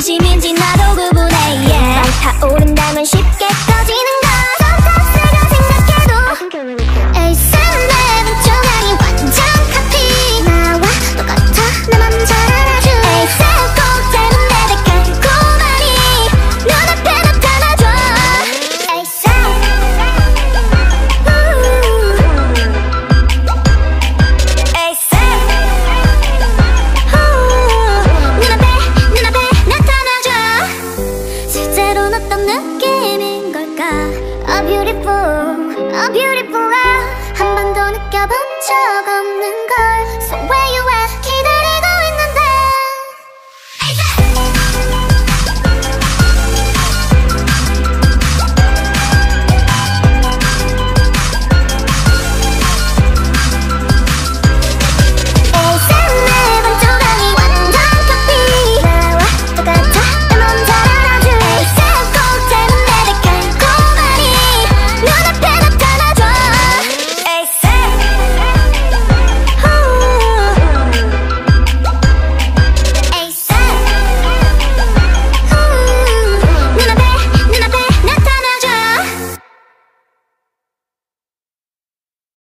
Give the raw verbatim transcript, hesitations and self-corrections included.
진심인지 나도 구분해 yeah. 타오른다면 쉽게 꺼지는 걸 섭섭스가 생각해도 에이스는 내 부정하니 완전 카피 나와 똑같아 내 맘 잘 알아줘 에이스 꼭 짧은 내 달콤하니 눈앞에 나타나줘 에이스 에이스 눈앞에 눈앞에 나타나줘 실제로는 어떤 느낌인 걸까 A beautiful, a beautiful love 한 번도 느껴본 적 없는 걸 So